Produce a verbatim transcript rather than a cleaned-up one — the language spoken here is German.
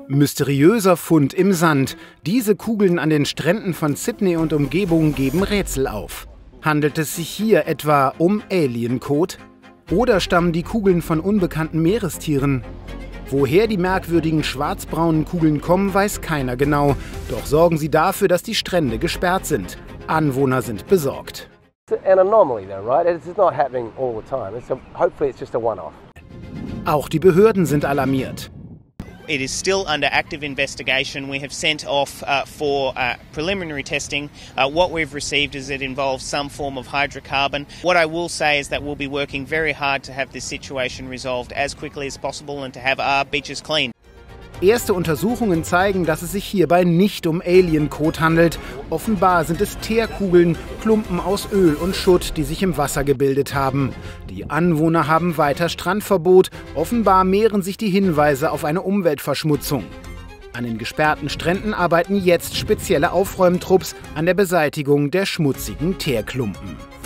Mysteriöser Fund im Sand. Diese Kugeln an den Stränden von Sydney und Umgebung geben Rätsel auf. Handelt es sich hier etwa um Aliencode? Oder stammen die Kugeln von unbekannten Meerestieren? Woher die merkwürdigen schwarzbraunen Kugeln kommen, weiß keiner genau. Doch sorgen sie dafür, dass die Strände gesperrt sind. Anwohner sind besorgt. Auch die Behörden sind alarmiert. It is still under active investigation. We have sent off uh, for uh, preliminary testing. Uh, what we've received is it involves some form of hydrocarbon. What I will say is that we'll be working very hard to have this situation resolved as quickly as possible and to have our beaches clean. Erste Untersuchungen zeigen, dass es sich hierbei nicht um Aliencode handelt. Offenbar sind es Teerkugeln, Klumpen aus Öl und Schutt, die sich im Wasser gebildet haben. Die Anwohner haben weiter Strandverbot. Offenbar mehren sich die Hinweise auf eine Umweltverschmutzung. An den gesperrten Stränden arbeiten jetzt spezielle Aufräumtrupps an der Beseitigung der schmutzigen Teerklumpen.